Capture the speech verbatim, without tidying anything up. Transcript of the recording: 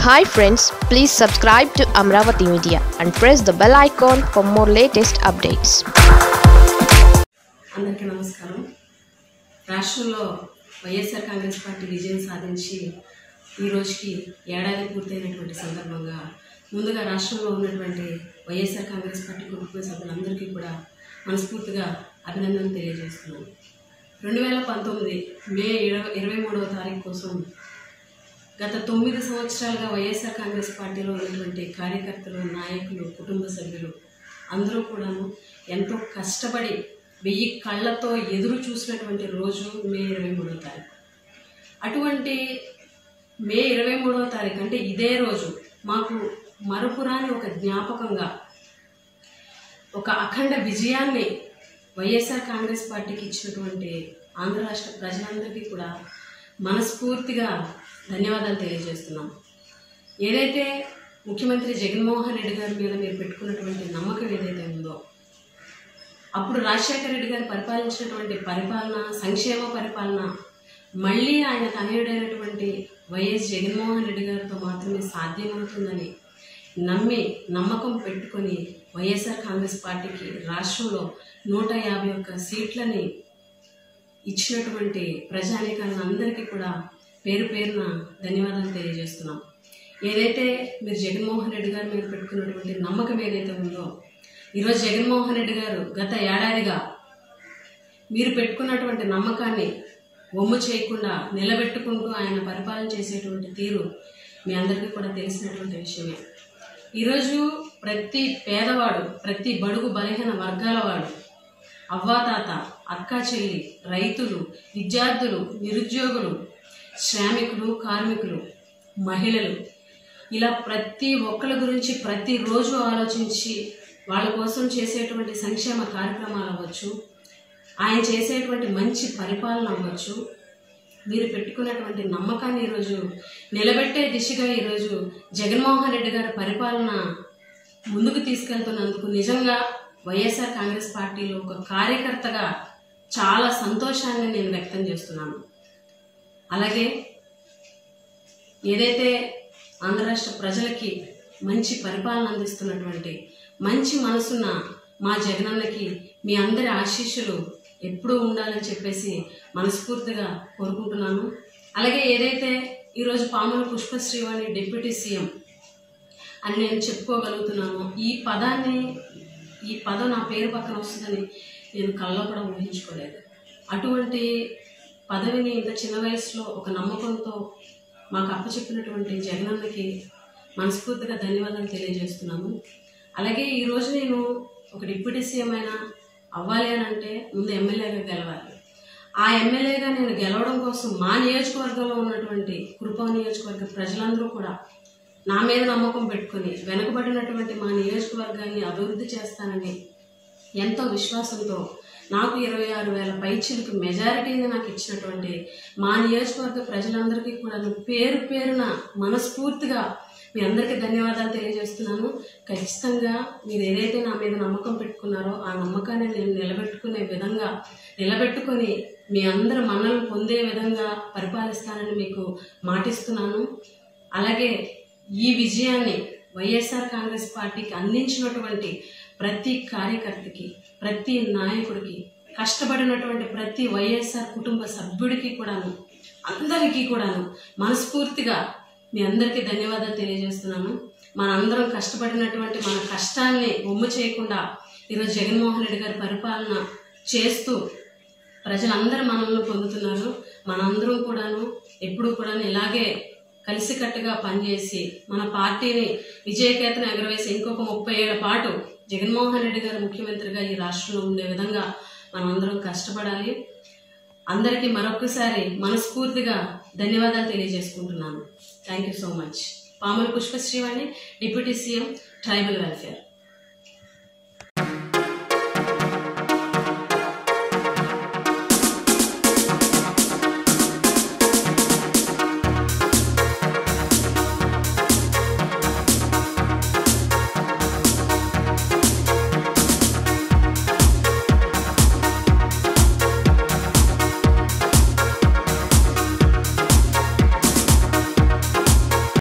Hi friends, please subscribe to Amravati Media and press the bell icon for more latest updates. అందరికీ నమస్కారం. రాష్ట్రంలో YSR Congress party విజయం సాధించి ఈ రోజుకి ఏడాది పూర్తయినటువంటి సందర్భంగా ముందుగా రాష్ట్రంలో ఉన్నటువంటి వైఎస్ఆర్ కాంగ్రెస్ పార్టీ కుటుంబ సభ్యులందరికీ కూడా మనస్ఫూర్తిగా అభినందనలు తెలియజేస్తున్నాను. రెండు వేల పంతొమ్మిది మే ఇరవై ఇరవై మూడవ తారీఖు కోసం గత తొమ్మిది సంవత్సరాలుగా వైఎస్ఆర్ కాంగ్రెస్ పార్టీలో ఉన్నటువంటి కార్యకర్తలు, నాయకులు, కుటుంబ సభ్యులు అందరూ కూడాను ఎంతో కష్టపడి వెయ్యి కళ్ళతో ఎదురు చూసినటువంటి రోజు మే ఇరవై మూడవ తారీఖు. అటువంటి మే ఇరవై మూడవ తారీఖు అంటే ఇదే రోజు మాకు మరపురాని ఒక జ్ఞాపకంగా ఒక అఖండ విజయాన్ని వైఎస్ఆర్ కాంగ్రెస్ పార్టీకి ఇచ్చినటువంటి ఆంధ్ర రాష్ట్ర ప్రజలందరికీ కూడా మనస్ఫూర్తిగా ధన్యవాదాలు తెలియజేస్తున్నాం. ఏదైతే ముఖ్యమంత్రి జగన్మోహన్ రెడ్డి గారి మీద మీరు పెట్టుకున్నటువంటి నమ్మకం ఏదైతే ఉందో, అప్పుడు రాజశేఖర రెడ్డి గారు పరిపాలించినటువంటి పరిపాలన, సంక్షేమ పరిపాలన మళ్ళీ ఆయన తనయుడైనటువంటి వైఎస్ జగన్మోహన్ రెడ్డి గారితో మాత్రమే సాధ్యమవుతుందని నమ్మి నమ్మకం పెట్టుకొని వైఎస్ఆర్ కాంగ్రెస్ పార్టీకి రాష్ట్రంలో నూట యాభై ఒక్క సీట్లని ఇచ్చినటువంటి ప్రజానీకాలను అందరికీ కూడా పేరు పేరున ధన్యవాదాలు తెలియజేస్తున్నాం. ఏదైతే మీరు జగన్మోహన్ రెడ్డి గారు మీద పెట్టుకున్నటువంటి నమ్మకం ఏదైతే ఉందో, ఈరోజు జగన్మోహన్ రెడ్డి గారు గత ఏడాదిగా మీరు పెట్టుకున్నటువంటి నమ్మకాన్ని వమ్ము చేయకుండా నిలబెట్టుకుంటూ ఆయన పరిపాలన చేసేటువంటి తీరు మీ అందరికీ కూడా తెలిసినటువంటి విషయమే. ఈరోజు ప్రతి పేదవాడు, ప్రతి బడుగు బలహీన వర్గాల వాడు, అవ్వాతాత, అక్కా చెల్లి, రైతులు, విద్యార్థులు, నిరుద్యోగులు, శ్రామికులు, కార్మికులు, మహిళలు ఇలా ప్రతి ఒక్కరి గురించి ప్రతిరోజు ఆలోచించి వాళ్ళ కోసం చేసేటువంటి సంక్షేమ కార్యక్రమాలు అవ్వచ్చు, ఆయన చేసేటువంటి మంచి పరిపాలన అవ్వచ్చు, మీరు పెట్టుకున్నటువంటి నమ్మకాన్ని ఈరోజు నిలబెట్టే దిశగా ఈరోజు జగన్మోహన్ రెడ్డి గారి పరిపాలన ముందుకు తీసుకెళ్తున్నందుకు నిజంగా వైఎస్ఆర్ కాంగ్రెస్ పార్టీలో ఒక కార్యకర్తగా చాలా సంతోషాన్ని నేను వ్యక్తం చేస్తున్నాను. అలాగే ఏదైతే ఆంధ్ర రాష్ట్ర ప్రజలకి మంచి పరిపాలన అందిస్తున్నటువంటి మంచి మనసున్న మా జగనన్నకి మీ అందరి ఆశీస్సులు ఎప్పుడూ ఉండాలని చెప్పేసి మనస్ఫూర్తిగా కోరుకుంటున్నాను. అలాగే ఏదైతే ఈరోజు పాముల పుష్పశ్రీవాణి డిప్యూటీ సీఎం అని నేను చెప్పుకోగలుగుతున్నాను, ఈ పదాన్ని ఈ పదం నా పేరు పక్కన వస్తుందని నేను కళ్ళలో కూడా ఊహించుకోలేదు. అటువంటి పదవిని ఇంత చిన్న వయసులో ఒక నమ్మకంతో మాకు అప్పచెప్పినటువంటి జగనన్నకి మనస్ఫూర్తిగా ధన్యవాదాలు తెలియజేస్తున్నాను. అలాగే ఈరోజు నేను ఒక డిప్యూటీ సీఎం అయినా అవ్వాలి అని అంటే ముందు ఎమ్మెల్యేగా గెలవాలి. ఆ ఎమ్మెల్యేగా నేను గెలవడం కోసం మా నియోజకవర్గంలో ఉన్నటువంటి కురుపాం నియోజకవర్గ ప్రజలందరూ కూడా నా మీద నమ్మకం పెట్టుకుని వెనుకబడినటువంటి మా నియోజకవర్గాన్ని అభివృద్ధి చేస్తానని ఎంతో విశ్వాసంతో నాకు ఇరవై ఆరు వేల పైచిలకు మెజారిటీని నాకు ఇచ్చినటువంటి మా నియోజకవర్గ ప్రజలందరికీ కూడా పేరు పేరున మనస్ఫూర్తిగా మీ అందరికీ ధన్యవాదాలు తెలియజేస్తున్నాను. ఖచ్చితంగా మీరు ఏదైతే నా మీద నమ్మకం పెట్టుకున్నారో ఆ నమ్మకాన్ని నేను నిలబెట్టుకునే విధంగా నిలబెట్టుకొని మీ అందరి మన్నలను పొందే విధంగా పరిపాలిస్తానని మీకు మాటిస్తున్నాను. అలాగే ఈ విజయాన్ని వైఎస్ఆర్ కాంగ్రెస్ పార్టీకి అందించినటువంటి ప్రతి కార్యకర్తకి, ప్రతి నాయకుడికి, కష్టపడినటువంటి ప్రతి వైఎస్ఆర్ కుటుంబ సభ్యుడికి కూడాను, అందరికీ కూడాను మనస్ఫూర్తిగా మీ అందరికీ ధన్యవాదాలు తెలియజేస్తున్నాను. మనందరం కష్టపడినటువంటి మన కష్టాన్ని ఒమ్ము చేయకుండా ఈరోజు జగన్మోహన్ రెడ్డి గారి పరిపాలన చేస్తూ ప్రజలందరూ మనల్ని పొందుతున్నారు. మనందరం కూడాను ఎప్పుడూ కూడాను ఇలాగే కలిసికట్టుగా పనిచేసి మన పార్టీని విజయకేతన ఎగరవేసి ఇంకొక ముప్పై ఏళ్ల పాటు జగన్మోహన్ రెడ్డి గారు ముఖ్యమంత్రిగా ఈ రాష్ట్రంలో ఉండే విధంగా మనమందరం కష్టపడాలి. అందరికీ మరొకసారి మనస్ఫూర్తిగా ధన్యవాదాలు తెలియజేసుకుంటున్నాను. Thank you so much. Pamula Pushpasrivani, deputy CM, tribal welfare.